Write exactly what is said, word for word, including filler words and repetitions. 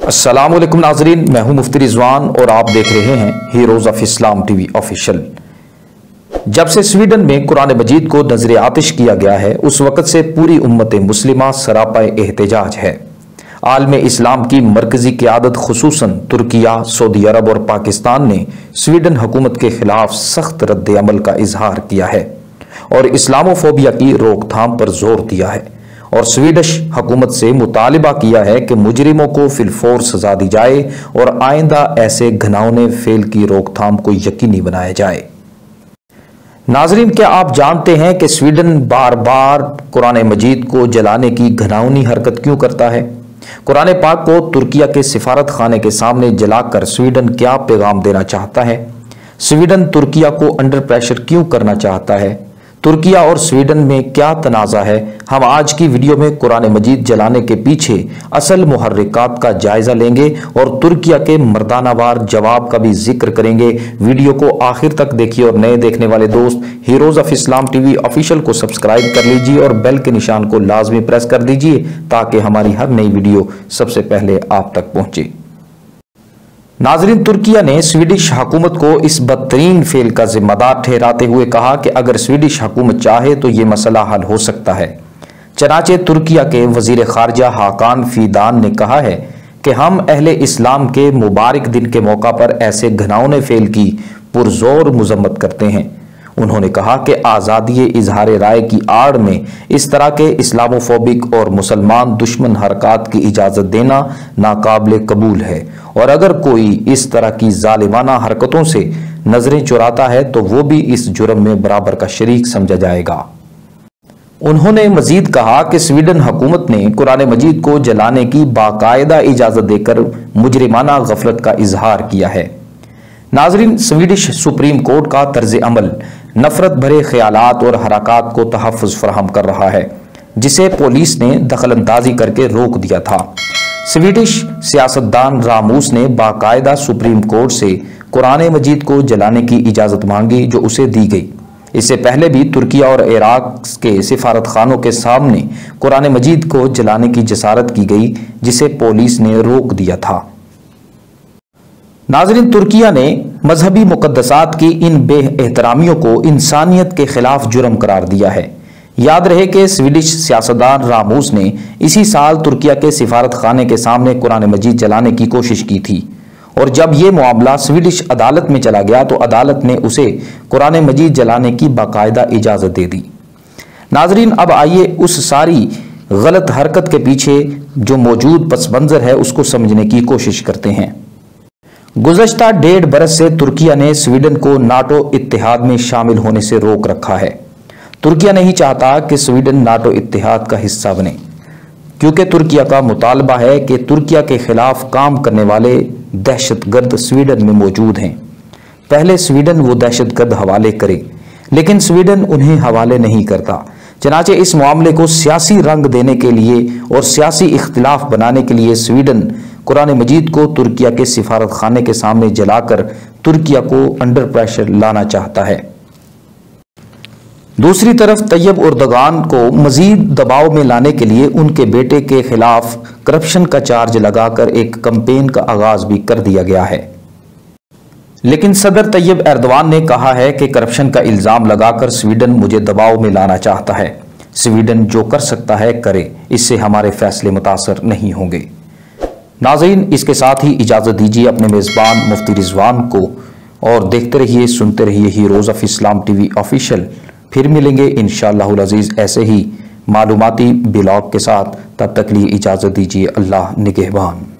السلام علیکم ناظرین، میں ہوں مفتی رضوان اور آپ دیکھ رہے ہیں heroes of Islam TV official. جب سے سویڈن میں قرآن مجید کو نذر آتش کیا گیا ہے، اس وقت سے پوری امت مسلمہ سراپا احتجاج ہے۔ عالم اسلام کی مرکزی قیادت خصوصاً ترکیہ، سعودی عرب اور پاکستان نے سویڈن حکومت کے خلاف سخت رد عمل کا اظہار کیا ہے اور اسلامو فوبیا کی روک تھام پر زور دیا ہے، اور سویڈش حکومت سے مطالبہ کیا ہے کہ مجرموں کو فی الفور سزا دی جائے اور آئندہ ایسے گھناؤنے فعل کی روک تھام کو یقینی بنایا جائے۔ ناظرین، کیا آپ جانتے ہیں کہ سویڈن بار بار قرآن مجید کو جلانے کی گھناؤنی حرکت کیوں کرتا ہے؟ قرآن پاک کو ترکیہ کے سفارت خانے کے سامنے جلا کر سویڈن کیا پیغام دینا چاہتا ہے؟ سویڈن ترکیہ کو انڈر پریشر کیوں کرنا چاہتا ہے؟ ترکیہ اور سویڈن میں کیا تنازع ہے؟ ہم آج کی ویڈیو میں قرآن مجید جلانے کے پیچھے اصل محرکات کا جائزہ لیں گے اور ترکیہ کے مردانہ وار جواب کا بھی ذکر کریں گے۔ ویڈیو کو آخر تک دیکھیے اور نئے دیکھنے والے دوست heroes of Islam TV official کو سبسکرائب کر لیجیے اور بیل کے نشان کو لازمی پریس کر دیجیے تاکہ ہماری ہر نئی ویڈیو سب سے پہلے آپ تک پہنچے۔ ناظرین، ترکیہ نے سویڈش حکومت کو اس بدترین فعل کا ذمہ دار ٹھہراتے ہوئے کہا کہ اگر سویڈش حکومت چاہے تو یہ مسئلہ حل ہو سکتا ہے۔ چنانچہ ترکیہ کے وزیر خارجہ حاکان فیدان نے کہا ہے کہ ہم اہل اسلام کے مبارک دن کے موقع پر ایسے گھناؤنے فعل کی پرزور مذمت کرتے ہیں۔ انہوں نے کہا کہ آزادی اظہار رائے کی آڑ میں اس طرح کے اسلامو فوبک اور مسلمان دشمن حرکات کی اجازت دینا ناقابل قبول ہے، اور اگر کوئی اس طرح کی ظالمانہ حرکتوں سے نظریں چراتا ہے تو وہ بھی اس جرم میں برابر کا شریک سمجھا جائے گا۔ انہوں نے مزید کہا کہ سویڈن حکومت نے قرآن مجید کو جلانے کی باقاعدہ اجازت دے کر مجرمانہ غفلت کا اظہار کیا ہے۔ ناظرین، سویڈش سپریم کورٹ کا طرز عمل نفرت بھرے خیالات اور حرکات کو تحفظ فراہم کر رہا ہے، جسے پولیس نے دخل اندازی کر کے روک دیا تھا۔ سویڈش سیاستدان راموس نے باقاعدہ سپریم کورٹ سے قرآن مجید کو جلانے کی اجازت مانگی، جو اسے دی گئی۔ اس سے پہلے بھی ترکیہ اور عراق کے سفارت خانوں کے سامنے قرآن مجید کو جلانے کی جسارت کی گئی، جسے پولیس نے روک دیا تھا۔ ناظرین، ترکیہ نے مذہبی مقدسات کی ان بے احترامیوں کو انسانیت کے خلاف جرم قرار دیا ہے۔ یاد رہے کہ سویڈش سیاستدان راموس نے اسی سال ترکیہ کے سفارت خانے کے سامنے قرآن مجید جلانے کی کوشش کی تھی، اور جب یہ معاملہ سویڈش عدالت میں چلا گیا تو عدالت نے اسے قرآن مجید جلانے کی باقاعدہ اجازت دے دی۔ ناظرین، اب آئیے اس ساری غلط حرکت کے پیچھے جو موجود پس منظر ہے اس کو سمجھنے کی کوشش کرتے ہیں۔ گزشتہ ڈیڑھ برس سے ترکیہ نے سویڈن کو ناٹو اتحاد میں شامل ہونے سے روک رکھا ہے۔ ترکیہ نہیں چاہتا کہ سویڈن ناٹو اتحاد کا حصہ بنے، کیونکہ ترکیہ کا مطالبہ ہے کہ ترکیہ کے خلاف کام کرنے والے دہشت گرد سویڈن میں موجود ہیں۔ پہلے سویڈن وہ دہشت گرد حوالے کرے، لیکن سویڈن انہیں حوالے نہیں کرتا۔ چنانچہ اس معاملے کو سیاسی رنگ دینے کے لیے اور سیاسی اختلاف بنانے کے لیے سویڈن قرآن مجید کو ترکیہ کے سفارت خانے کے سامنے جلا کر ترکیہ کو انڈر پریشر لانا چاہتا ہے۔ دوسری طرف طیب اردگان کو مزید دباؤ میں لانے کے لیے ان کے بیٹے کے خلاف کرپشن کا چارج لگا کر ایک کمپین کا آغاز بھی کر دیا گیا ہے۔ لیکن صدر طیب ایردوان نے کہا ہے کہ کرپشن کا الزام لگا کر سویڈن مجھے دباؤ میں لانا چاہتا ہے۔ سویڈن جو کر سکتا ہے کرے، اس سے ہمارے فیصلے متاثر نہیں ہوں گے۔ ناظرین، اس کے ساتھ ہی اجازت دیجیے اپنے میزبان مفتی رضوان کو، اور دیکھتے رہیے سنتے رہیے heroes of Islam TV official. پھر ملیں گے انشاءاللہ العزیز ایسے ہی معلوماتی بلاگ کے ساتھ، تب تک لیے اجازت دیجیے۔ اللہ نگہبان۔